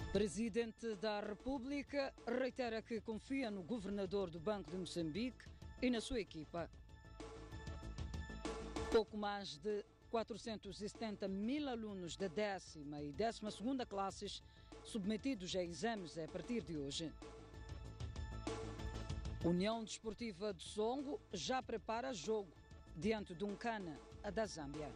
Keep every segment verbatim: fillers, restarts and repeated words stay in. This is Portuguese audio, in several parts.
Presidente da República reitera que confia no governador do Banco de Moçambique e na sua equipa. Pouco mais de quatrocentos e setenta mil alunos da décima e décima segunda classes submetidos a exames a partir de hoje. União Desportiva de Songo já prepara jogo diante de um Cana da Zâmbia.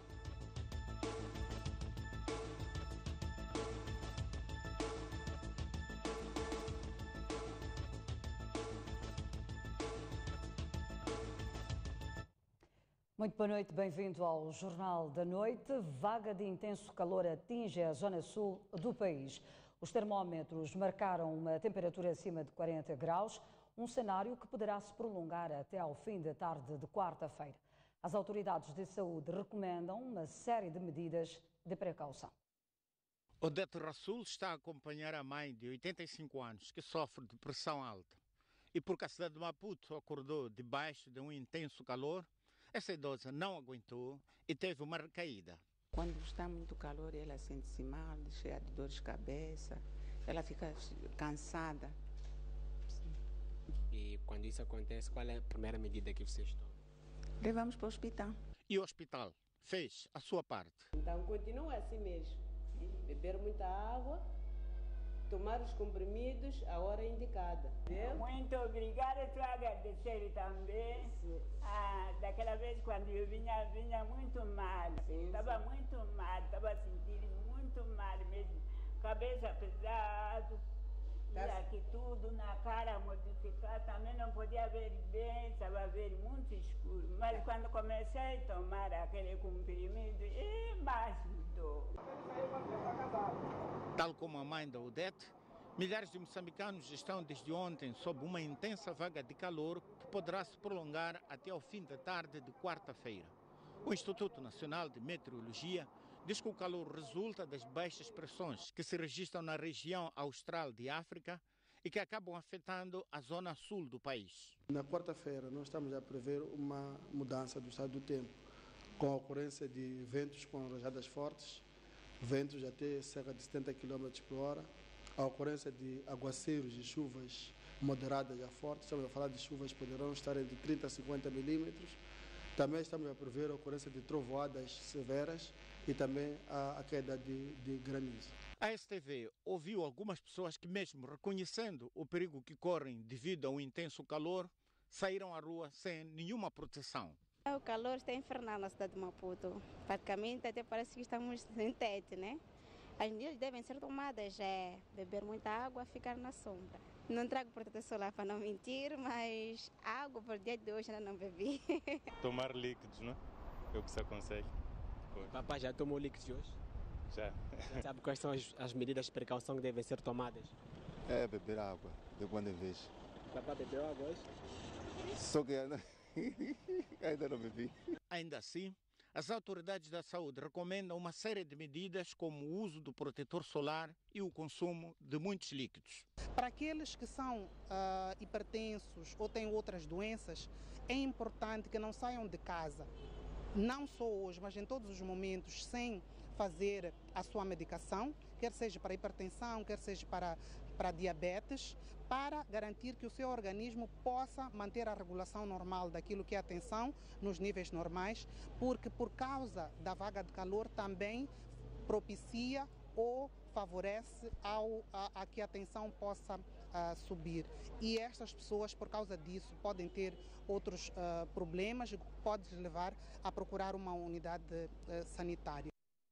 Muito boa noite, bem-vindo ao Jornal da Noite. Vaga de intenso calor atinge a zona sul do país. Os termómetros marcaram uma temperatura acima de quarenta graus, um cenário que poderá se prolongar até ao fim da tarde de quarta-feira. As autoridades de saúde recomendam uma série de medidas de precaução. Odete Rassul está a acompanhar a mãe de oitenta e cinco anos que sofre de pressão alta. E porque a cidade de Maputo acordou debaixo de um intenso calor, essa idosa não aguentou e teve uma recaída. Quando está muito calor, ela sente-se mal, cheia de dores de cabeça, ela fica cansada. E quando isso acontece, qual é a primeira medida que vocês tomam? Levamos para o hospital. E o hospital fez a sua parte. Então continua assim mesmo, beber muita água, tomar os comprimidos à hora indicada. Viu? Muito obrigada, estou a agradecer também. Ah, daquela vez quando eu vinha, vinha muito mal. Estava muito mal, estava sentindo muito mal mesmo. Cabeça pesada, e aqui tudo na cara modificada, também não podia ver bem, estava a ver muito escuro. Mas quando comecei a tomar aquele comprimido, e mais mudou. Tal como a mãe da Odete, milhares de moçambicanos estão desde ontem sob uma intensa vaga de calor que poderá se prolongar até ao fim da tarde de quarta-feira. O Instituto Nacional de Meteorologia diz que o calor resulta das baixas pressões que se registram na região austral de África e que acabam afetando a zona sul do país. Na quarta-feira nós estamos a prever uma mudança do estado do tempo, com a ocorrência de ventos com rajadas fortes, ventos até cerca de setenta quilômetros por hora, a ocorrência de aguaceiros e chuvas moderadas a fortes, estamos a falar de chuvas que poderão estar entre trinta a cinquenta milímetros. Também estamos a prever a ocorrência de trovoadas severas e também a, a queda de, de granizo. A S T V ouviu algumas pessoas que, mesmo reconhecendo o perigo que correm devido ao intenso calor, saíram à rua sem nenhuma proteção. O calor está infernal na cidade de Maputo. Praticamente até parece que estamos sem teto, né? As medidas devem ser tomadas, é beber muita água, ficar na sombra. Não trago protetor solar para não mentir, mas água por dia de hoje ainda não bebi. Tomar líquidos, não? É o que se aconselha. Papai já tomou líquidos hoje? Já. Sabe quais são as, as medidas de precaução que devem ser tomadas? É beber água, de quando em vez. Papai bebeu água hoje? Só que ainda, ainda não bebi. Ainda assim, as autoridades da saúde recomendam uma série de medidas como o uso do protetor solar e o consumo de muitos líquidos. Para aqueles que são uh, hipertensos ou têm outras doenças, é importante que não saiam de casa, não só hoje, mas em todos os momentos, sem fazer a sua medicação, quer seja para hipertensão, quer seja para, para diabetes, para garantir que o seu organismo possa manter a regulação normal daquilo que é a tensão nos níveis normais, porque por causa da vaga de calor também propicia ou favorece ao, a, a que a tensão possa uh, subir. E estas pessoas, por causa disso, podem ter outros uh, problemas que podem levar a procurar uma unidade uh, sanitária.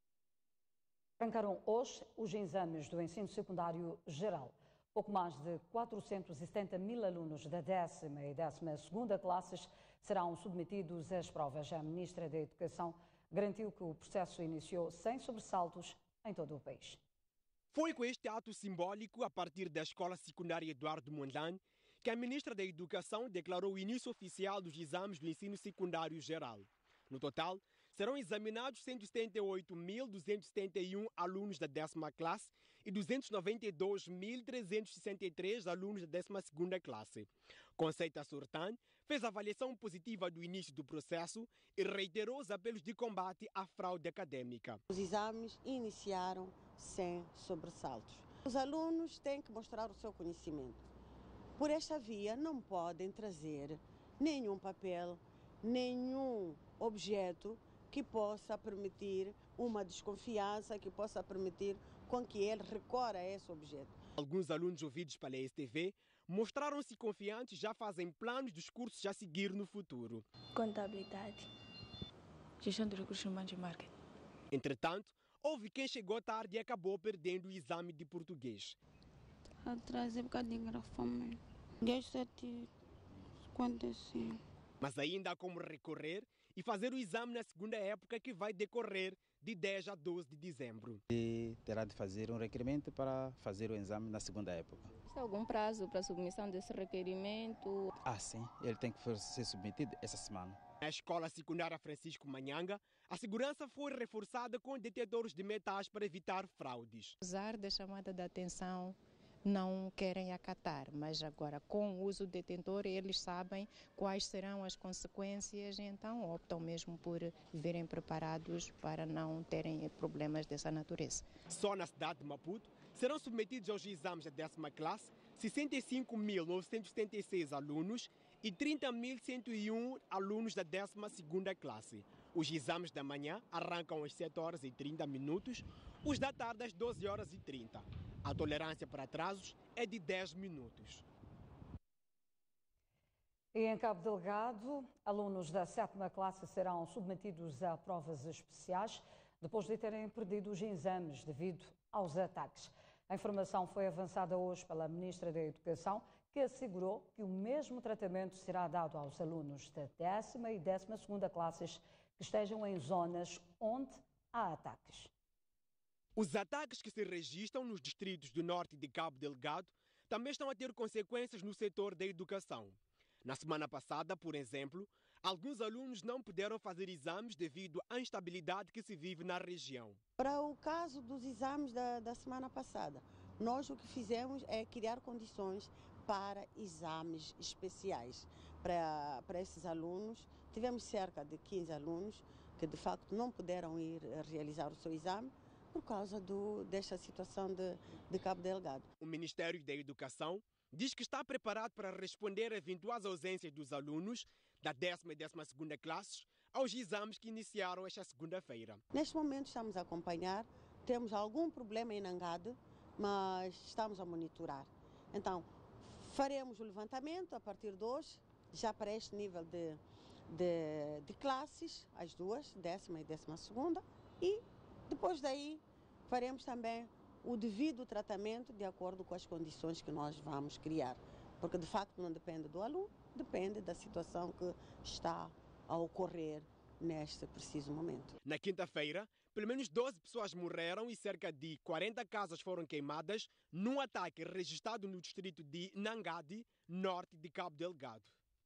Arrancaram hoje os exames do ensino secundário geral. Pouco mais de quatrocentos e setenta mil alunos da décima e décima segunda classes serão submetidos às provas. A Ministra da Educação garantiu que o processo iniciou sem sobressaltos em todo o país. Foi com este ato simbólico, a partir da Escola Secundária Eduardo Mondlane, que a Ministra da Educação declarou o início oficial dos exames do ensino secundário geral. No total, serão examinados cento e setenta e oito mil duzentos e setenta e um alunos da décima classe e duzentos e noventa e dois mil trezentos e sessenta e três alunos da décima segunda classe. Conceita Surtan fez avaliação positiva do início do processo e reiterou os apelos de combate à fraude acadêmica. Os exames iniciaram sem sobressaltos. Os alunos têm que mostrar o seu conhecimento. Por esta via, não podem trazer nenhum papel, nenhum objeto que possa permitir uma desconfiança, que possa permitir com que ele recorra a esse objeto. Alguns alunos ouvidos pela S T V mostraram-se confiantes, já fazem planos dos cursos a seguir no futuro. Contabilidade, gestão de recursos humanos e marketing. Entretanto, houve quem chegou tarde e acabou perdendo o exame de português. Atrasei um bocadinho de grafamento. sete cinquenta e cinco. Mas ainda há como recorrer e fazer o exame na segunda época, que vai decorrer de dez a doze de dezembro. E terá de fazer um requerimento para fazer o exame na segunda época. Existe algum prazo para a submissão desse requerimento? Ah, sim. Ele tem que ser submetido essa semana. Na escola secundária Francisco Manhanga, a segurança foi reforçada com detectores de metais para evitar fraudes. Apesar da chamada de atenção, não querem acatar, mas agora com o uso do detentor eles sabem quais serão as consequências e então optam mesmo por virem preparados para não terem problemas dessa natureza. Só na cidade de Maputo serão submetidos aos exames da décima classe sessenta e cinco mil novecentos e setenta e seis alunos e trinta mil cento e um alunos da décima segunda classe. Os exames da manhã arrancam às sete horas e trinta minutos, os da tarde às doze horas e trinta. A tolerância para atrasos é de dez minutos. E em Cabo Delgado, alunos da sétima classe serão submetidos a provas especiais depois de terem perdido os exames devido aos ataques. A informação foi avançada hoje pela Ministra da Educação, que assegurou que o mesmo tratamento será dado aos alunos da décima e décima segunda classes que estejam em zonas onde há ataques. Os ataques que se registram nos distritos do norte de Cabo Delgado também estão a ter consequências no setor da educação. Na semana passada, por exemplo, alguns alunos não puderam fazer exames devido à instabilidade que se vive na região. Para o caso dos exames da, da semana passada, nós o que fizemos é criar condições para exames especiais para, para esses alunos. Tivemos cerca de quinze alunos que de facto não puderam ir realizar o seu exame por causa do, desta situação de, de Cabo Delgado. O Ministério da Educação diz que está preparado para responder a eventuais ausências dos alunos da décima e décima segunda classes aos exames que iniciaram esta segunda-feira. Neste momento estamos a acompanhar, temos algum problema em Nangade, mas estamos a monitorar. Então, faremos o levantamento a partir de hoje, já para este nível de, de, de classes, as duas, décima e décima segunda, e depois daí faremos também o devido tratamento de acordo com as condições que nós vamos criar. Porque de facto não depende do aluno, depende da situação que está a ocorrer neste preciso momento. Na quinta-feira, pelo menos doze pessoas morreram e cerca de quarenta casas foram queimadas num ataque registrado no distrito de Nangade, norte de Cabo Delgado.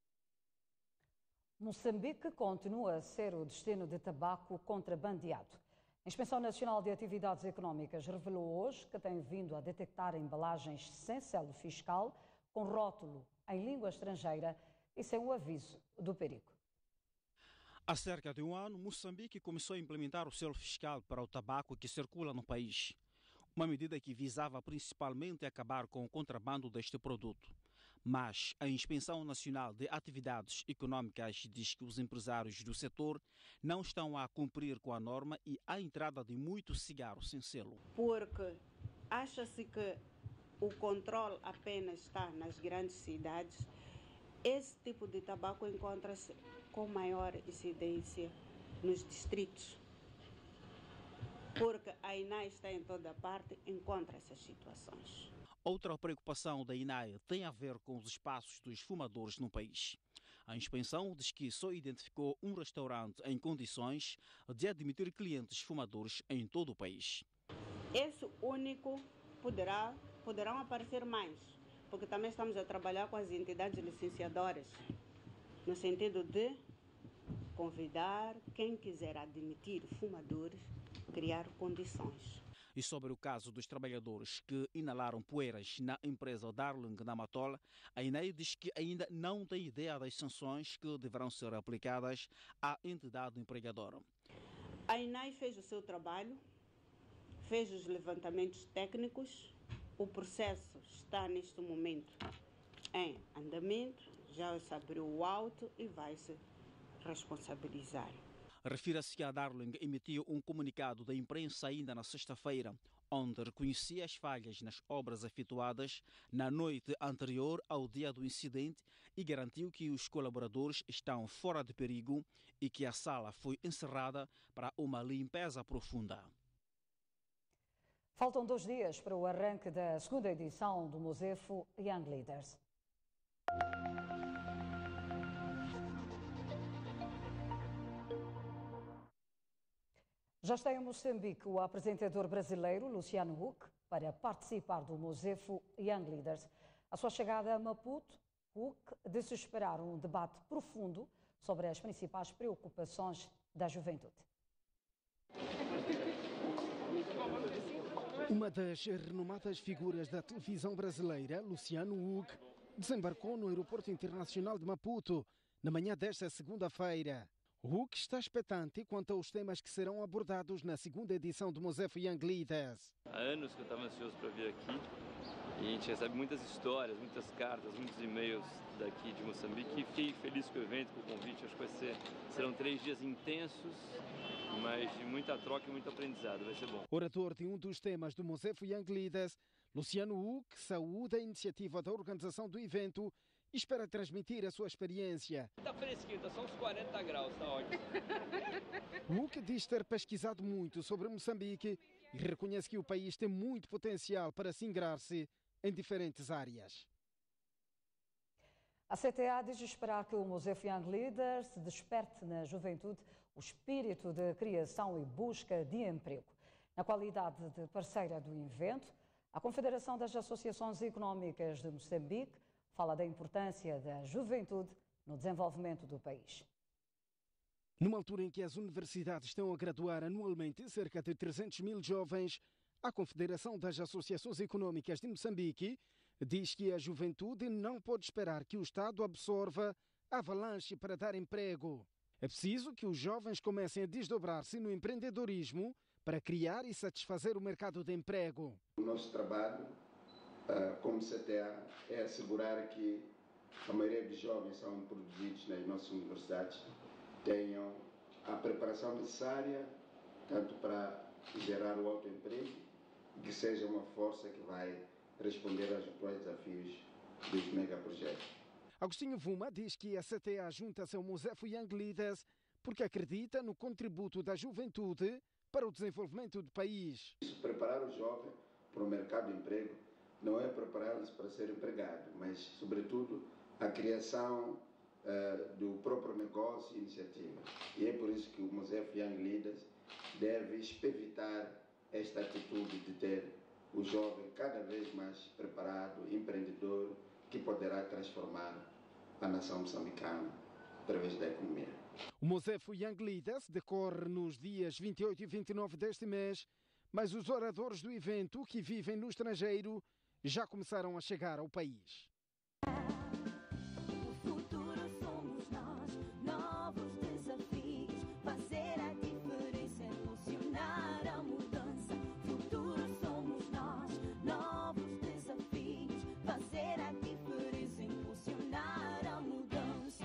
Moçambique continua a ser o destino de tabaco contrabandeado. A Inspeção Nacional de Atividades Económicas revelou hoje que tem vindo a detectar embalagens sem selo fiscal, com rótulo em língua estrangeira e sem o aviso do perigo. Há cerca de um ano, Moçambique começou a implementar o selo fiscal para o tabaco que circula no país. Uma medida que visava principalmente acabar com o contrabando deste produto. Mas a Inspeção Nacional de Atividades Económicas diz que os empresários do setor não estão a cumprir com a norma e há entrada de muitos cigarros sem selo. Porque acha-se que o controle apenas está nas grandes cidades, esse tipo de tabaco encontra-se com maior incidência nos distritos. Porque a I N A I está em toda parte, encontra essas situações. Outra preocupação da I N A I tem a ver com os espaços dos fumadores no país. A inspeção diz que só identificou um restaurante em condições de admitir clientes fumadores em todo o país. Esse único poderá, poderão aparecer mais, porque também estamos a trabalhar com as entidades licenciadoras, no sentido de convidar quem quiser admitir fumadores, criar condições. E sobre o caso dos trabalhadores que inalaram poeiras na empresa Darling na Matola, a I N A I diz que ainda não tem ideia das sanções que deverão ser aplicadas à entidade empregadora. A I N A I fez o seu trabalho, fez os levantamentos técnicos o processo está neste momento em andamento, já se abriu o auto e vai se responsabilizar. Refira-se que a Darling emitiu um comunicado da imprensa ainda na sexta-feira, onde reconhecia as falhas nas obras efetuadas na noite anterior ao dia do incidente e garantiu que os colaboradores estão fora de perigo e que a sala foi encerrada para uma limpeza profunda. Faltam dois dias para o arranque da segunda edição do Mosefo Young Leaders. Já está em Moçambique o apresentador brasileiro Luciano Huck para participar do Mosefo Young Leaders. À sua chegada a Maputo, Huck disse esperar um debate profundo sobre as principais preocupações da juventude. Uma das renomadas figuras da televisão brasileira, Luciano Huck, desembarcou no Aeroporto Internacional de Maputo na manhã desta segunda-feira. Huck está expectante quanto aos temas que serão abordados na segunda edição do Mosefo Young Leaders. Há anos que eu estava ansioso para vir aqui e a gente recebe muitas histórias, muitas cartas, muitos e-mails daqui de Moçambique e fiquei feliz com o evento, com o convite. Acho que vai ser, serão três dias intensos, mas de muita troca e muito aprendizado, vai ser bom. Orador de um dos temas do Mosefo Young Leaders, Luciano Huck saúda a iniciativa da organização do evento e espera transmitir a sua experiência. Está fresquinho, está só uns quarenta graus, está ótimo. Huck diz ter pesquisado muito sobre Moçambique e reconhece que o país tem muito potencial para se ingrar-se em diferentes áreas. A C T A diz esperar que o Mosefo Young Leaders desperte na juventude o espírito de criação e busca de emprego. Na qualidade de parceira do evento, a Confederação das Associações Económicas de Moçambique fala da importância da juventude no desenvolvimento do país. Numa altura em que as universidades estão a graduar anualmente cerca de trezentos mil jovens, a Confederação das Associações Económicas de Moçambique diz que a juventude não pode esperar que o Estado absorva a avalanche para dar emprego. É preciso que os jovens comecem a desdobrar-se no empreendedorismo para criar e satisfazer o mercado de emprego. O nosso trabalho, como C T A, é assegurar que a maioria dos jovens são introduzidos nas nossas universidades, tenham a preparação necessária tanto para gerar o autoemprego e que seja uma força que vai responder aos atuais desafios dos megaprojetos. Agostinho Vuma diz que a C T A junta-se ao Mosefo Young Leaders porque acredita no contributo da juventude para o desenvolvimento do país. Preparar o jovem para o mercado de emprego não é prepará-los para ser empregado, mas, sobretudo, a criação uh, do próprio negócio e iniciativa. E é por isso que o Mosefo Young Leaders deve evitar esta atitude de ter o jovem cada vez mais preparado, empreendedor, que poderá transformar a nação moçambicana através da economia. O Mosefo Young Leaders decorre nos dias vinte e oito e vinte e nove deste mês, mas os oradores do evento que vivem no estrangeiro já começaram a chegar ao país. O futuro somos nós, novos desafios, fazer a diferença, emocionar a mudança. O futuro somos nós, novos desafios, fazer a diferença, emocionar a mudança.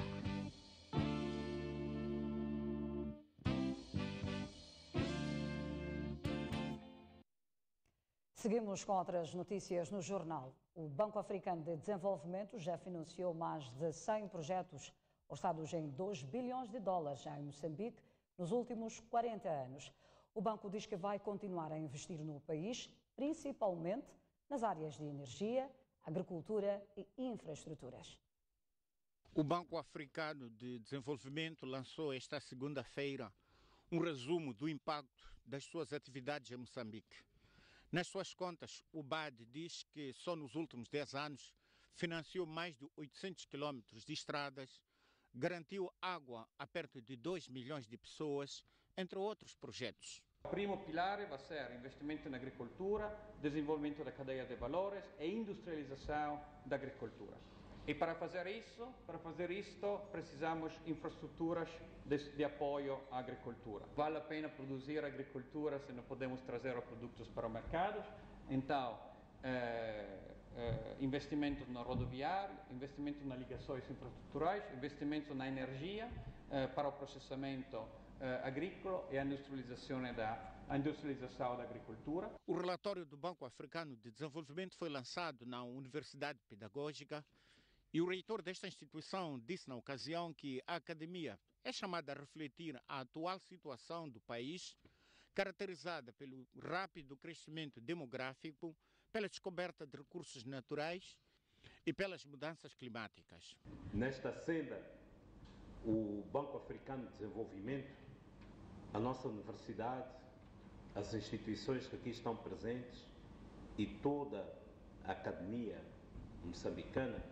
Seguimos com outras notícias no jornal. O Banco Africano de Desenvolvimento já financiou mais de cem projetos orçados em dois bilhões de dólares em Moçambique nos últimos quarenta anos. O banco diz que vai continuar a investir no país, principalmente nas áreas de energia, agricultura e infraestruturas. O Banco Africano de Desenvolvimento lançou esta segunda-feira um resumo do impacto das suas atividades em Moçambique. Nas suas contas, o B A D diz que só nos últimos dez anos financiou mais de oitocentos quilómetros de estradas, garantiu água a perto de dois milhões de pessoas, entre outros projetos. O primo pilare vai ser investimento na agricultura, desenvolvimento da cadeia de valores e industrialização da agricultura. E para fazer isso, para fazer isto, precisamos de infraestruturas de, de apoio à agricultura. Vale a pena produzir agricultura se não podemos trazer os produtos para o mercado. Então, eh, eh, investimento na rodoviária, investimento nas ligações infraestruturais, investimento na energia eh, para o processamento eh, agrícola e a industrialização da, a industrialização da agricultura. O relatório do Banco Africano de Desenvolvimento foi lançado na Universidade Pedagógica e o reitor desta instituição disse na ocasião que a academia é chamada a refletir a atual situação do país, caracterizada pelo rápido crescimento demográfico, pela descoberta de recursos naturais e pelas mudanças climáticas. Nesta senda, o Banco Africano de Desenvolvimento, a nossa universidade, as instituições que aqui estão presentes e toda a academia moçambicana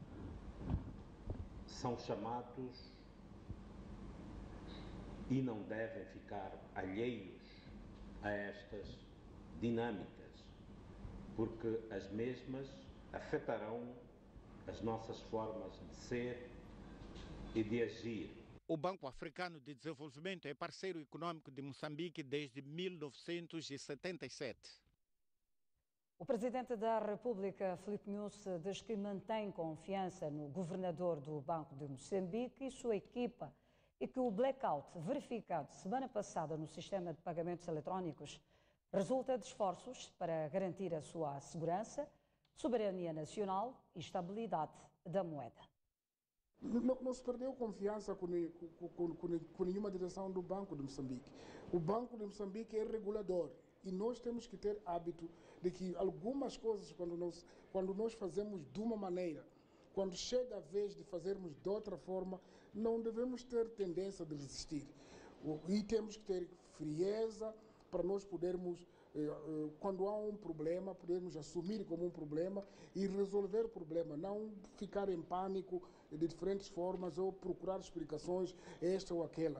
são chamados e não devem ficar alheios a estas dinâmicas, porque as mesmas afetarão as nossas formas de ser e de agir. O Banco Africano de Desenvolvimento é parceiro econômico de Moçambique desde mil novecentos e setenta e sete. O Presidente da República, Filipe Nyusi, diz que mantém confiança no governador do Banco de Moçambique e sua equipa e que o blackout verificado semana passada no sistema de pagamentos eletrónicos resulta de esforços para garantir a sua segurança, soberania nacional e estabilidade da moeda. Não, não se perdeu confiança com, com, com, com nenhuma direção do Banco de Moçambique. O Banco de Moçambique é regulador e nós temos que ter hábito de que algumas coisas, quando nós, quando nós fazemos de uma maneira, quando chega a vez de fazermos de outra forma, não devemos ter tendência de resistir. E temos que ter frieza para nós podermos, quando há um problema, podermos assumir como um problema e resolver o problema, não ficar em pânico de diferentes formas ou procurar explicações, esta ou aquela.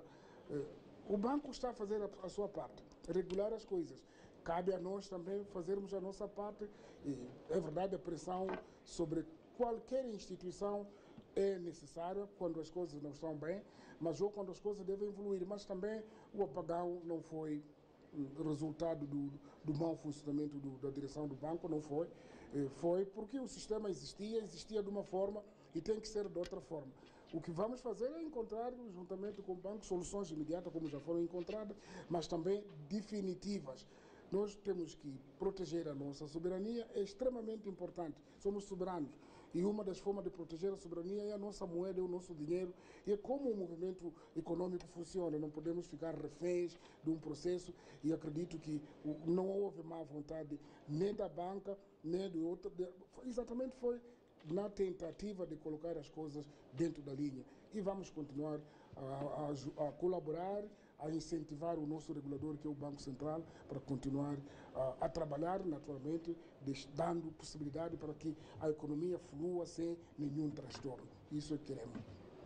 O banco está a fazer a sua parte, regular as coisas. Cabe a nós também fazermos a nossa parte. E, é verdade, a pressão sobre qualquer instituição é necessária quando as coisas não estão bem, mas ou quando as coisas devem evoluir. Mas também o apagão não foi resultado do, do mau funcionamento do, da direção do banco, não foi. Foi porque o sistema existia, existia de uma forma e tem que ser de outra forma. O que vamos fazer é encontrar, juntamente com o banco, soluções imediatas, como já foram encontradas, mas também definitivas. Nós temos que proteger a nossa soberania, é extremamente importante. Somos soberanos. E uma das formas de proteger a soberania é a nossa moeda, é o nosso dinheiro. E é como o movimento econômico funciona. Não podemos ficar reféns de um processo e acredito que não houve má vontade nem da banca, nem do outro. Exatamente foi na tentativa de colocar as coisas dentro da linha. E vamos continuar a, a, a colaborar, a incentivar o nosso regulador, que é o Banco Central, para continuar a, a trabalhar, naturalmente, dando possibilidade para que a economia flua sem nenhum transtorno. Isso é que queremos.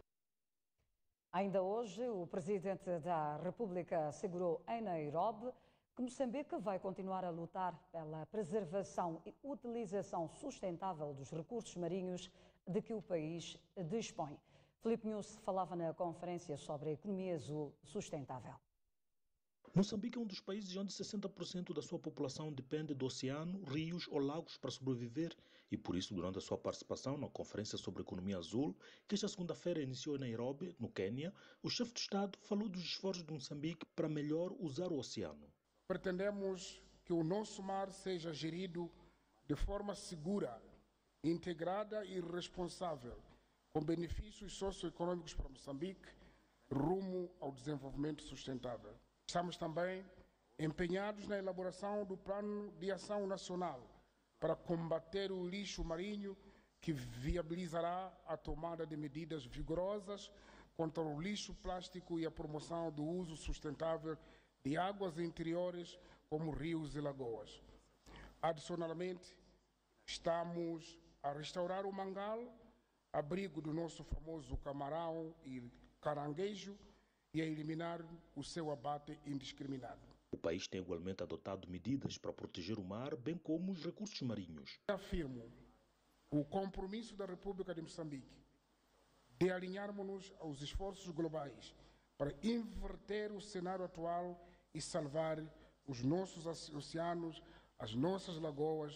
Ainda hoje, o Presidente da República assegurou em Nairobi que Moçambique vai continuar a lutar pela preservação e utilização sustentável dos recursos marinhos de que o país dispõe. Filipe Nyusi falava na conferência sobre a economia azul sustentável. Moçambique é um dos países onde sessenta por cento da sua população depende do oceano, rios ou lagos para sobreviver e por isso, durante a sua participação na conferência sobre a economia azul, que esta segunda-feira iniciou em Nairobi, no Quênia, o chefe de Estado falou dos esforços de Moçambique para melhor usar o oceano. Pretendemos que o nosso mar seja gerido de forma segura, integrada e responsável, com benefícios socioeconômicos para Moçambique, rumo ao desenvolvimento sustentável. Estamos também empenhados na elaboração do Plano de Ação Nacional para combater o lixo marinho, que viabilizará a tomada de medidas vigorosas contra o lixo plástico e a promoção do uso sustentável de águas interiores como rios e lagoas. Adicionalmente, estamos a restaurar o mangal, abrigo do nosso famoso camarão e caranguejo, e a eliminar o seu abate indiscriminado. O país tem igualmente adotado medidas para proteger o mar, bem como os recursos marinhos. Afirmo o compromisso da República de Moçambique de alinharmos-nos aos esforços globais para inverter o cenário atual e salvar os nossos oceanos, as nossas lagoas,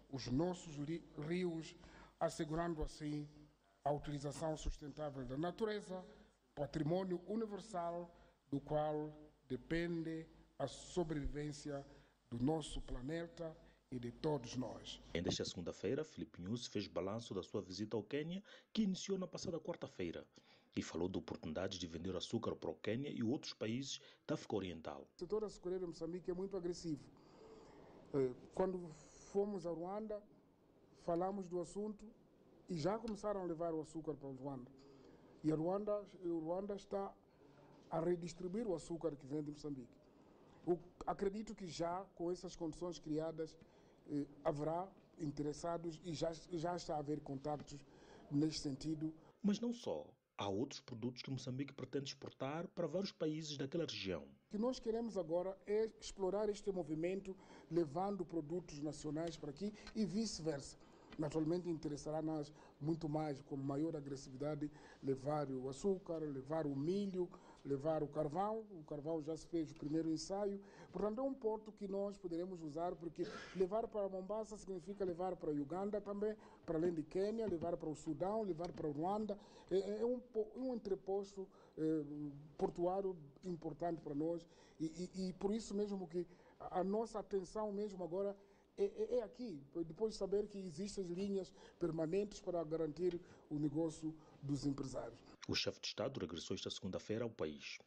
os nossos rios, assegurando assim a utilização sustentável da natureza, patrimônio universal do qual depende a sobrevivência do nosso planeta e de todos nós. Ainda esta segunda-feira, Filipe Nyusi fez balanço da sua visita ao Quênia, que iniciou na passada quarta-feira, e falou da oportunidade de vender açúcar para o Quênia e outros países da África Oriental. O setor açucareiro em Moçambique é muito agressivo. Quando fomos a Ruanda, falamos do assunto e já começaram a levar o açúcar para o Ruanda. E a Ruanda, o Ruanda está a redistribuir o açúcar que vem de Moçambique. Eu acredito que já, com essas condições criadas, eh, haverá interessados e já, já está a haver contactos neste sentido. Mas não só. Há outros produtos que Moçambique pretende exportar para vários países daquela região. O que nós queremos agora é explorar este movimento, levando produtos nacionais para aqui e vice-versa. Naturalmente interessará-nos muito mais, com maior agressividade, levar o açúcar, levar o milho, levar o carvão. O carvão já se fez o primeiro ensaio. Portanto, é um porto que nós poderemos usar, porque levar para Mombasa significa levar para Uganda também, para além de Quênia, levar para o Sudão, levar para o Ruanda. É, é um, um entreposto é, portuário importante para nós e, e, e por isso mesmo que a nossa atenção mesmo agora É, é, é aqui, depois de saber que existem linhas permanentes para garantir o negócio dos empresários. O chefe de Estado regressou esta segunda-feira ao país.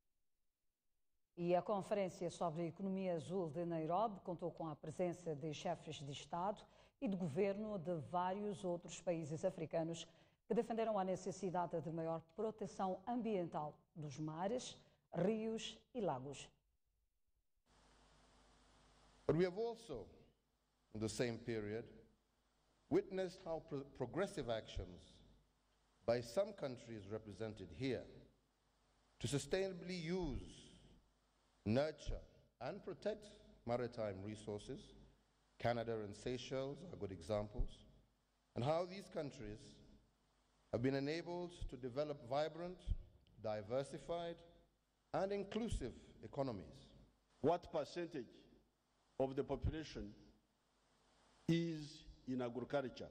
E a Conferência sobre a Economia Azul de Nairobi contou com a presença de chefes de Estado e de governo de vários outros países africanos que defenderam a necessidade de maior proteção ambiental dos mares, rios e lagos. But we have also, in the same period, witnessed how pro progressive actions by some countries represented here to sustainably use, nurture, and protect maritime resources, Canada and Seychelles are good examples, and how these countries have been enabled to develop vibrant, diversified, and inclusive economies. What percentage of the population is in agriculture?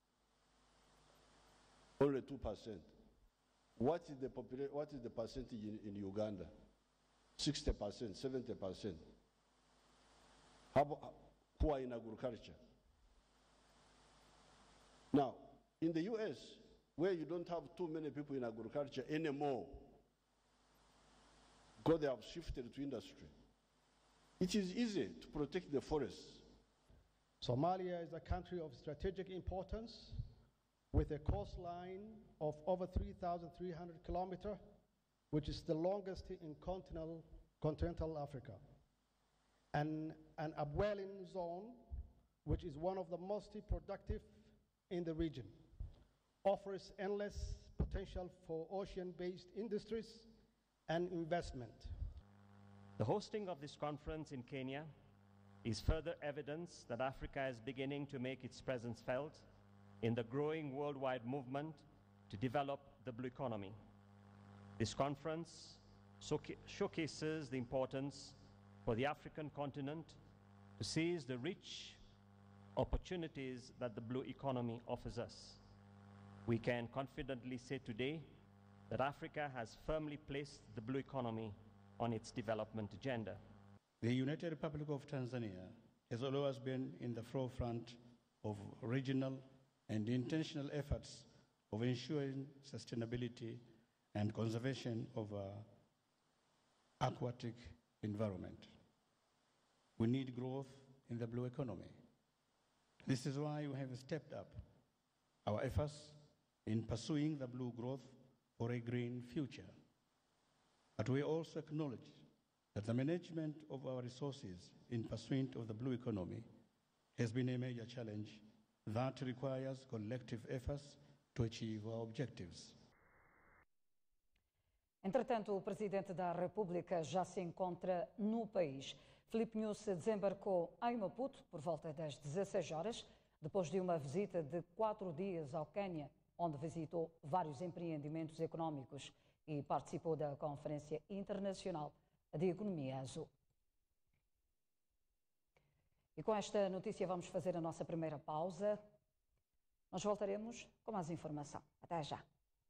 Only two percent. What is the popula- what is the percentage in, in Uganda? sixty percent, seventy percent. How about who are in agriculture? Now, in the U S, where you don't have too many people in agriculture anymore, because they have shifted to industry, it is easy to protect the forests. Somalia is a country of strategic importance with a coastline of over three thousand three hundred kilometers, which is the longest in continental, continental Africa, and an upwelling zone, which is one of the most productive in the region, offers endless potential for ocean-based industries and investment. The hosting of this conference in Kenya is further evidence that Africa is beginning to make its presence felt in the growing worldwide movement to develop the blue economy. This conference showcases the importance for the African continent to seize the rich opportunities that the blue economy offers us. We can confidently say today that Africa has firmly placed the blue economy on its development agenda. The United Republic of Tanzania has always been in the forefront of regional and intentional efforts of ensuring sustainability and conservation of our aquatic environment. We need growth in the blue economy. This is why we have stepped up our efforts in pursuing the blue growth for a green future. But we also acknowledge that the management of our resources in pursuit of the blue economy has been a major challenge that requires collective efforts to achieve our objectives. Entretanto, o Presidente da República já se encontra no país. Filipe Nyusi desembarcou em Maputo por volta das dezesseis horas, depois de uma visita de quatro dias ao Quênia, onde visitou vários empreendimentos económicos e participou da Conferência Internacional de Economia Azul. E com esta notícia vamos fazer a nossa primeira pausa. Nós voltaremos com mais informação. Até já.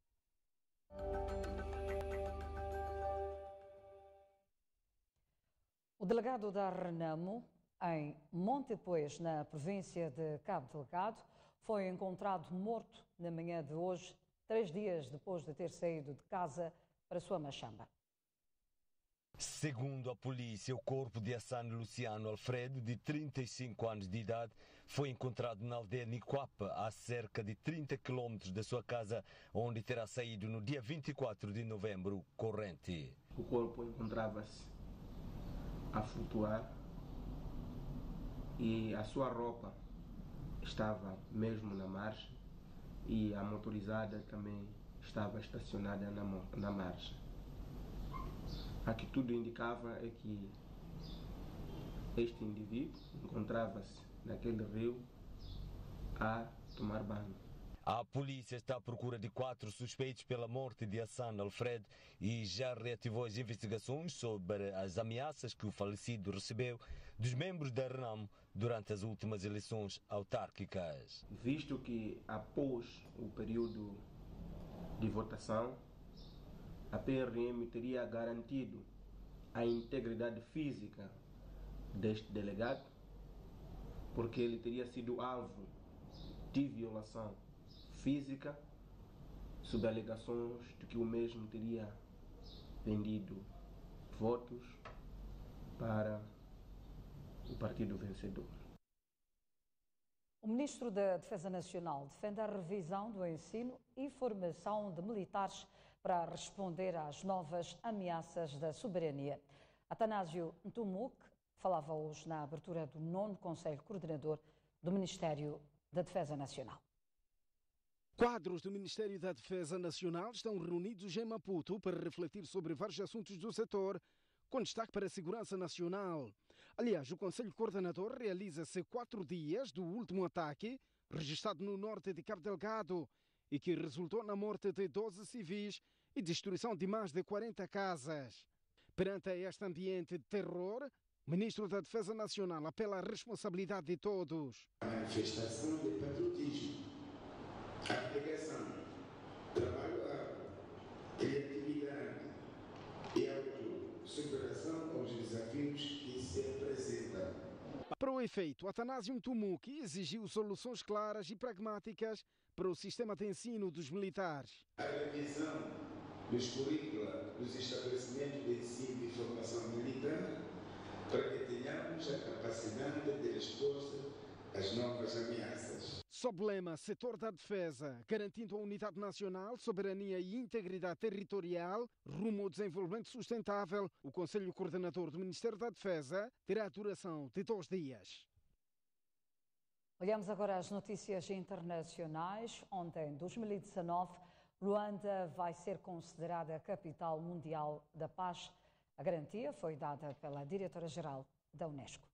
O delegado da Renamo, em Montepuez, na província de Cabo Delgado, foi encontrado morto na manhã de hoje, três dias depois de ter saído de casa para sua machamba. Segundo a polícia, o corpo de Hassan Luciano Alfredo, de trinta e cinco anos de idade, foi encontrado na aldeia Nicuapa, a cerca de trinta quilômetros da sua casa, onde terá saído no dia vinte e quatro de novembro corrente. O corpo encontrava-se a flutuar e a sua roupa estava mesmo na margem e a motorizada também estava estacionada na, na margem. A que tudo indicava é que este indivíduo encontrava-se naquele rio a tomar banho. A polícia está à procura de quatro suspeitos pela morte de Hassan Alfredo e já reativou as investigações sobre as ameaças que o falecido recebeu dos membros da Renamo durante as últimas eleições autárquicas. Visto que após o período de votação, a P R M teria garantido a integridade física deste delegado, porque ele teria sido alvo de violação física, sob alegações de que o mesmo teria vendido votos para o partido vencedor. O ministro da Defesa Nacional defende a revisão do ensino e formação de militares para responder às novas ameaças da soberania. Atanásio Ntumuk falava hoje na abertura do nono Conselho Coordenador do Ministério da Defesa Nacional. Quadros do Ministério da Defesa Nacional estão reunidos em Maputo para refletir sobre vários assuntos do setor, com destaque para a segurança nacional. Aliás, o Conselho Coordenador realiza-se quatro dias do último ataque, registrado no norte de Cabo Delgado, e que resultou na morte de doze civis e destruição de mais de quarenta casas. Perante este ambiente de terror, o Ministro da Defesa Nacional apela à responsabilidade de todos. A manifestação de patriotismo, a abnegação, trabalho árduo, criatividade e autossuperação aos desafios que se apresentam. Para o efeito, Atanásio Ntumuk exigiu soluções claras e pragmáticas para o sistema de ensino dos militares. A revisão dos currículos dos estabelecimentos de ensino e formação militar para que tenhamos a capacidade de resposta às novas ameaças. Sob o lema Setor da Defesa, garantindo a unidade nacional, soberania e integridade territorial, rumo ao desenvolvimento sustentável, o Conselho Coordenador do Ministério da Defesa terá a duração de dois dias. Olhamos agora as notícias internacionais. Ontem, em dois mil e dezanove, Luanda vai ser considerada a capital mundial da paz. A garantia foi dada pela diretora-geral da Unesco.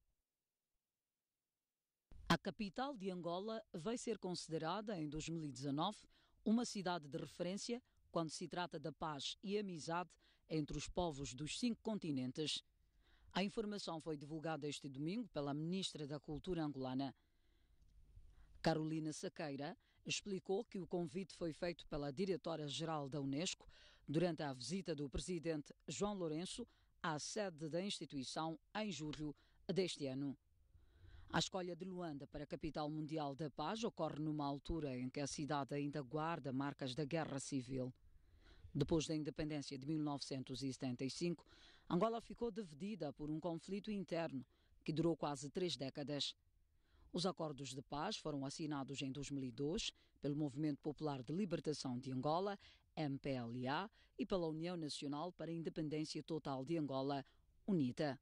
A capital de Angola vai ser considerada, em dois mil e dezanove, uma cidade de referência quando se trata da paz e amizade entre os povos dos cinco continentes. A informação foi divulgada este domingo pela Ministra da Cultura angolana. Carolina Saqueira explicou que o convite foi feito pela diretora-geral da Unesco durante a visita do presidente João Lourenço à sede da instituição em julho deste ano. A escolha de Luanda para a capital mundial da paz ocorre numa altura em que a cidade ainda guarda marcas da guerra civil. Depois da independência de mil novecentos e setenta e cinco, Angola ficou dividida por um conflito interno que durou quase três décadas. Os acordos de paz foram assinados em dois mil e dois pelo Movimento Popular de Libertação de Angola, M P L A, e pela União Nacional para a Independência Total de Angola, UNITA.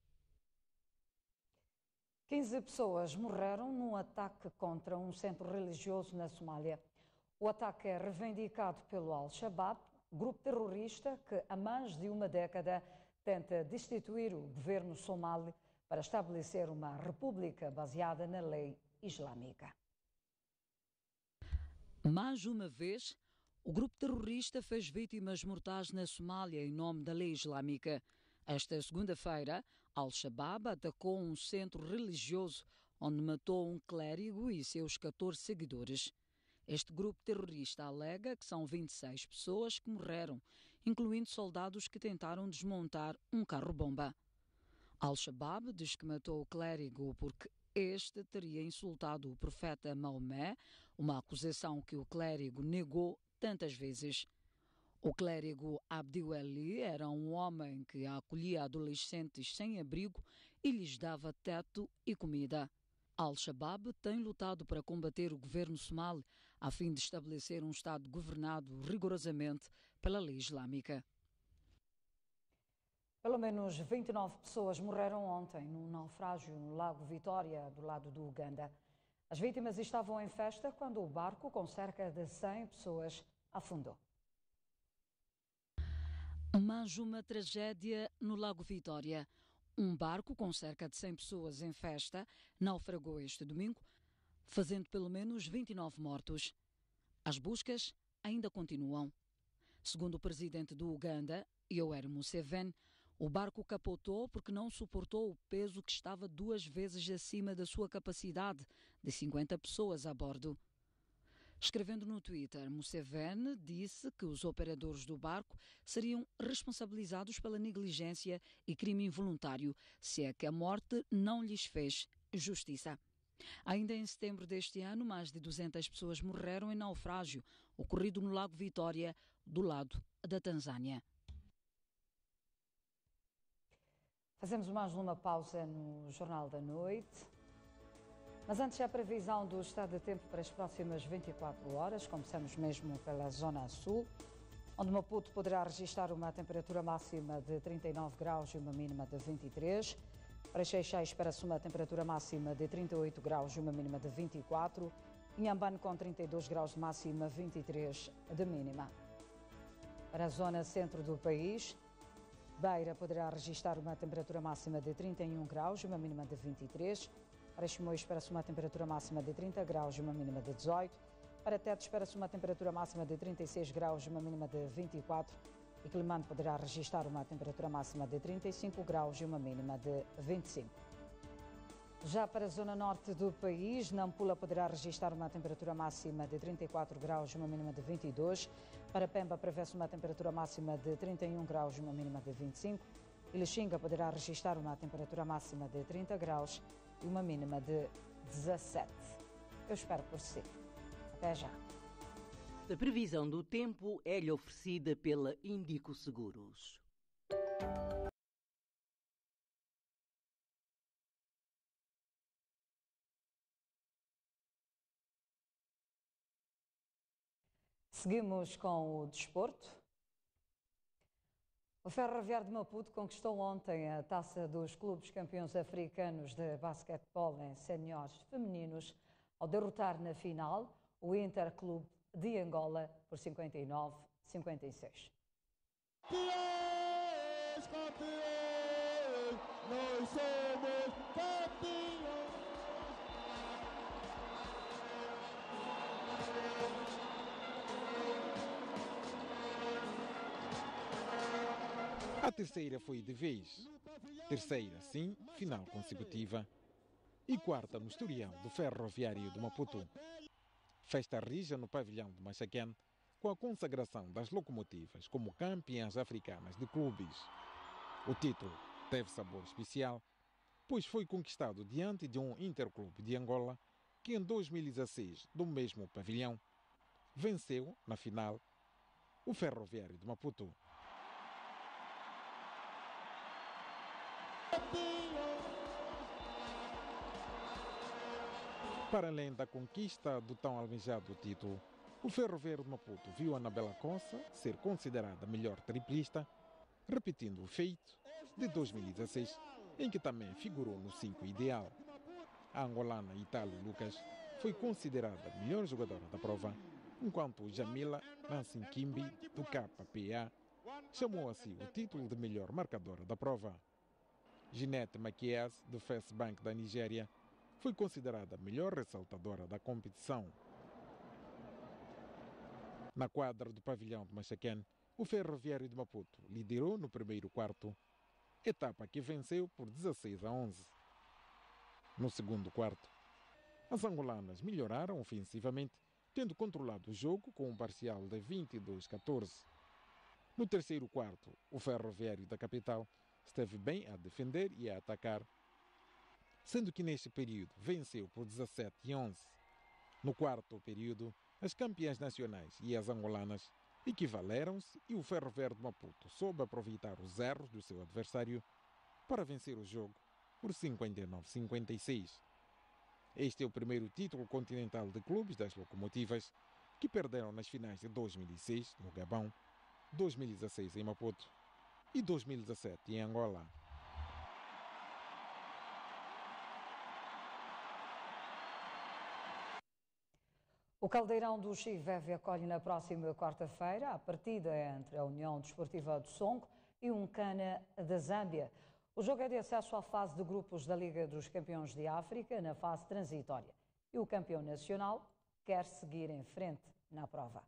quinze pessoas morreram num ataque contra um centro religioso na Somália. O ataque é reivindicado pelo Al-Shabaab, grupo terrorista que há mais de uma década tenta destituir o governo somali para estabelecer uma república baseada na lei islâmica. Mais uma vez, o grupo terrorista fez vítimas mortais na Somália em nome da lei islâmica. Esta segunda-feira, Al-Shabaab atacou um centro religioso onde matou um clérigo e seus catorze seguidores. Este grupo terrorista alega que são vinte e seis pessoas que morreram, incluindo soldados que tentaram desmontar um carro-bomba. Al-Shabaab diz que matou o clérigo porque este teria insultado o profeta Maomé, uma acusação que o clérigo negou tantas vezes. O clérigo Abdul Ali era um homem que acolhia adolescentes sem abrigo e lhes dava teto e comida. Al-Shabaab tem lutado para combater o governo somali a fim de estabelecer um Estado governado rigorosamente pela lei islâmica. Pelo menos vinte e nove pessoas morreram ontem num naufrágio no Lago Vitória, do lado do Uganda. As vítimas estavam em festa quando o barco, com cerca de cem pessoas, afundou. Mais uma tragédia no Lago Vitória. Um barco com cerca de cem pessoas em festa naufragou este domingo, fazendo pelo menos vinte e nove mortos. As buscas ainda continuam. Segundo o presidente do Uganda, Yoweri Museveni, o barco capotou porque não suportou o peso que estava duas vezes acima da sua capacidade de cinquenta pessoas a bordo. Escrevendo no Twitter, Museveni disse que os operadores do barco seriam responsabilizados pela negligência e crime involuntário, se é que a morte não lhes fez justiça. Ainda em setembro deste ano, mais de duzentas pessoas morreram em naufrágio ocorrido no Lago Vitória, do lado da Tanzânia. Fazemos mais uma pausa no Jornal da Noite. Mas antes, a previsão do estado de tempo para as próximas vinte e quatro horas. Começamos mesmo pela zona sul, onde Maputo poderá registrar uma temperatura máxima de trinta e nove graus e uma mínima de vinte e três. Para Seixais, espera-se uma temperatura máxima de trinta e oito graus e uma mínima de vinte e quatro. Inhambane com trinta e dois graus de máxima, vinte e três de mínima. Para a zona centro do país, Beira poderá registrar uma temperatura máxima de trinta e um graus e uma mínima de vinte e três. Para Chimoio espera-se uma temperatura máxima de trinta graus e uma mínima de dezoito. Para Tete espera-se uma temperatura máxima de trinta e seis graus e uma mínima de vinte e quatro. E Quelimane poderá registrar uma temperatura máxima de trinta e cinco graus e uma mínima de vinte e cinco. Já para a zona norte do país, Nampula poderá registrar uma temperatura máxima de trinta e quatro graus e uma mínima de vinte e dois. Para Pemba prevê-se uma temperatura máxima de trinta e um graus e uma mínima de vinte e cinco. E Lixinga poderá registrar uma temperatura máxima de trinta graus e uma mínima de dezassete. Eu espero por si. Até já. A previsão do tempo é-lhe oferecida pela Índico Seguros. Seguimos com o desporto. O Ferroviário de Maputo conquistou ontem a taça dos clubes campeões africanos de basquetebol em séniores femininos ao derrotar na final o Interclube de Angola por cinquenta e nove a cinquenta e seis. Campeões, campeões, nós somos campeões. A terceira foi de vez. Terceira, sim, final consecutiva. E quarta no historial do Ferroviário de Maputo. Festa rija no pavilhão de Machaquén, com a consagração das locomotivas como campeãs africanas de clubes. O título teve sabor especial, pois foi conquistado diante de um Interclube de Angola que em dois mil e dezesseis, do mesmo pavilhão, venceu, na final, o Ferroviário de Maputo. Para além da conquista do tão almejado título, o Ferroviário de Maputo viu a Anabela Costa ser considerada a melhor triplista, repetindo o feito de dois mil e dezesseis, em que também figurou no cinco ideal. A angolana Italo Lucas foi considerada a melhor jogadora da prova, enquanto Jamila Nancy Kimbi, do K P A, chamou a si o título de melhor marcadora da prova. Ginette Maquias, do First Bank da Nigéria, foi considerada a melhor ressaltadora da competição. Na quadra do pavilhão de Machaquén, o Ferroviário de Maputo liderou no primeiro quarto, etapa que venceu por dezesseis a onze. No segundo quarto, as angolanas melhoraram ofensivamente, tendo controlado o jogo com um parcial de vinte e dois a catorze. No terceiro quarto, o Ferroviário da capital esteve bem a defender e a atacar, sendo que neste período venceu por dezassete a onze. No quarto período, as campeãs nacionais e as angolanas equivaleram-se e o Ferroviário de Maputo soube aproveitar os erros do seu adversário para vencer o jogo por cinquenta e nove a cinquenta e seis. Este é o primeiro título continental de clubes das locomotivas, que perderam nas finais de dois mil e seis no Gabão, dois mil e dezesseis em Maputo e dois mil e dezassete em Angola. O Caldeirão do Chiveve acolhe na próxima quarta-feira a partida entre a União Desportiva do Songo e o Nkana da Zâmbia. O jogo é de acesso à fase de grupos da Liga dos Campeões de África, na fase transitória. E o campeão nacional quer seguir em frente na prova.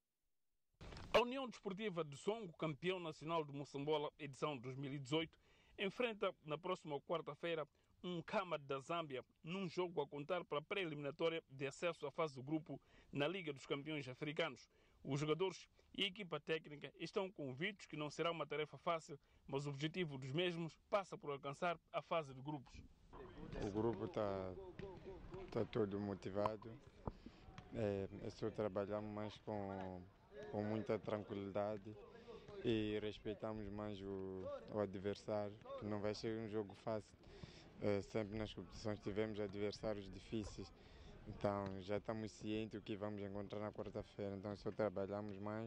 A União Desportiva do Songo, campeão nacional de Moçambola, edição dois mil e dezoito, enfrenta na próxima quarta-feira um Nkana da Zâmbia, num jogo a contar para a pré-eliminatória de acesso à fase do grupo na Liga dos Campeões Africanos. Os jogadores e a equipa técnica estão convictos que não será uma tarefa fácil, mas o objetivo dos mesmos passa por alcançar a fase de grupos. O grupo está tá todo motivado, é, é só trabalhamos mais com, com muita tranquilidade e respeitamos mais o, o adversário, que não vai ser um jogo fácil. É, sempre nas competições tivemos adversários difíceis. Então já estamos cientes do que vamos encontrar na quarta-feira, então só trabalhamos mais,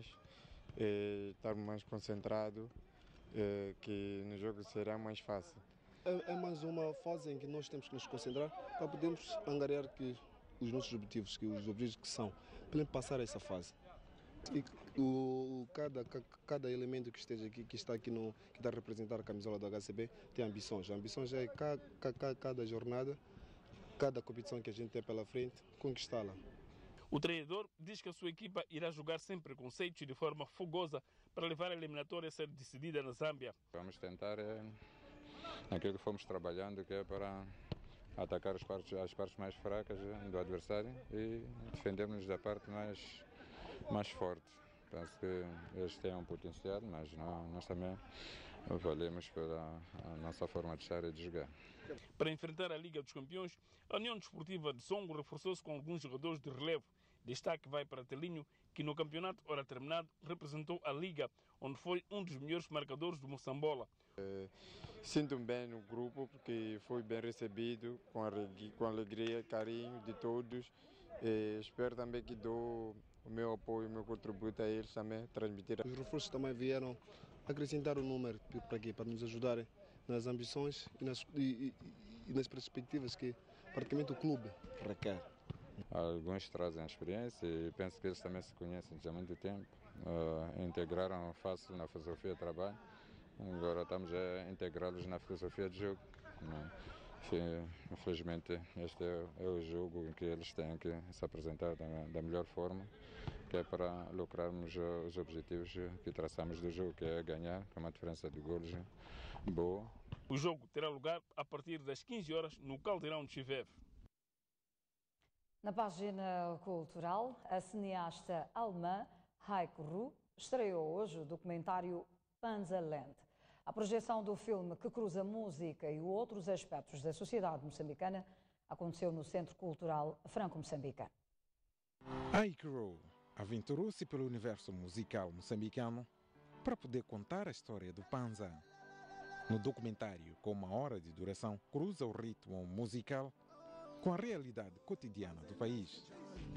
eh, estarmos mais concentrados, eh, que no jogo será mais fácil. É, é mais uma fase em que nós temos que nos concentrar para podermos angariar que os nossos objetivos, que os objetivos que são, para passar essa fase. E o, cada, cada elemento que esteja aqui, que está aqui no, que está a representar a camisola do H C B, tem ambições. A ambições é cada, cada, cada jornada, cada competição que a gente tem pela frente, conquistá-la. O treinador diz que a sua equipa irá jogar sem preconceitos e de forma fogosa para levar a eliminatória a ser decidida na Zâmbia. Vamos tentar é, aquilo que fomos trabalhando, que é para atacar as partes, as partes mais fracas do adversário e defendermos da parte mais, mais forte. Penso que eles têm um potencial, mas não, nós também valemos pela a nossa forma de estar e de jogar. Para enfrentar a Liga dos Campeões, a União Desportiva de Songo reforçou-se com alguns jogadores de relevo. Destaque vai para Telinho, que no campeonato, ora terminado, representou a Liga, onde foi um dos melhores marcadores do Moçambola. É, sinto-me bem no grupo, porque foi bem recebido, com, a, com alegria, carinho de todos. E espero também que dou o meu apoio, o meu contributo a eles também, transmitir. Os reforços também vieram acrescentar o número para quê? Para nos ajudarem nas ambições e nas, e, e, e nas perspectivas que praticamente o clube requer. Alguns trazem a experiência e penso que eles também se conhecem já há muito tempo. Uh, integraram fácil na filosofia de trabalho. Agora estamos a integrá-los na filosofia de jogo. Infelizmente este é, é o jogo em que eles têm que se apresentar da, da melhor forma, que é para lucrarmos os objetivos que traçamos do jogo, que é ganhar com uma diferença de golos boa. O jogo terá lugar a partir das quinze horas no Caldeirão de Chiveve. Na página cultural, a cineasta alemã Heike Rue estreou hoje o documentário Panzerland. A projeção do filme, que cruza música e outros aspectos da sociedade moçambicana, aconteceu no Centro Cultural Franco-Moçambicano. Heike Rue aventurou-se pelo universo musical moçambicano para poder contar a história do Panza. No documentário, com uma hora de duração, cruza o ritmo musical com a realidade cotidiana do país.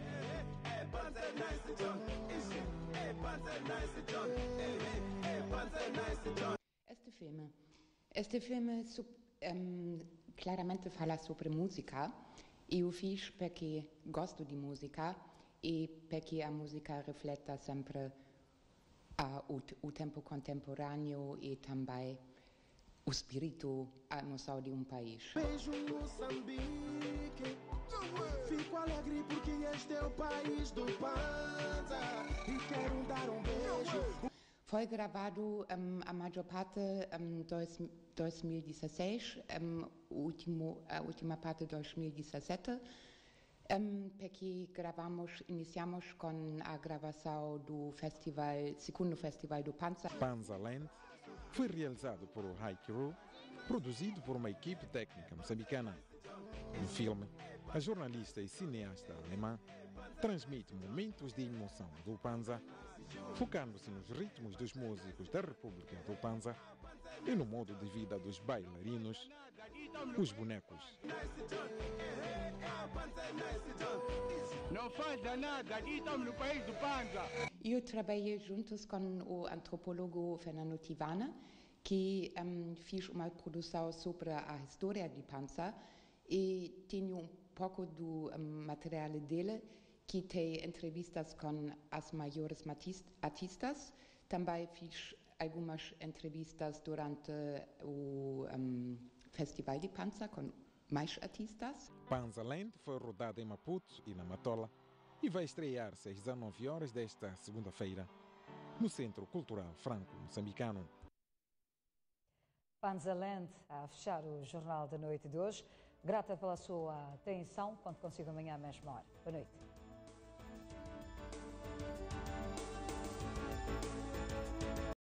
Este filme, este filme um, claramente fala sobre música e eu fiz porque gosto de música e porque a música reflete sempre uh, o, o tempo contemporâneo e também o espírito, a noção de um país. Beijo Moçambique, fico alegre porque este é o país do Panza e quero dar um beijo. Foi gravado um, a maior parte em um, dois mil e dezesseis, um, último, a última parte de dois mil e dezessete, um, porque gravamos, iniciamos com a gravação do festival, segundo festival do Panza. Panza Land foi realizado por Haikiru, produzido por uma equipe técnica moçambicana. No filme, a jornalista e cineasta alemã transmite momentos de emoção do Panza, focando-se nos ritmos dos músicos da República do Panza e no modo de vida dos bailarinos, os bonecos. Não falta nada, aqui estamos no país do Panza. Eu trabalhei juntos com o antropólogo Fernando Tivana, que um, fez uma produção sobre a história de Panza e tenho um pouco do um, material dele, que tem entrevistas com as maiores artistas. Também fiz algumas entrevistas durante o um, Festival de Panza com mais artistas. Panza Land foi rodada em Maputo e na Matola e vai estrear-se às dezanove horas desta segunda-feira no Centro Cultural Franco-Moçambicano. Panza Land a fechar o Jornal da Noite de hoje. Grata pela sua atenção. Conto consigo amanhã à mesma hora. Boa noite.